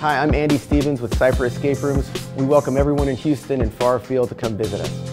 Hi, I'm Andy Stevens with Cipher Escape Rooms. We welcome everyone in Houston and far afield to come visit us.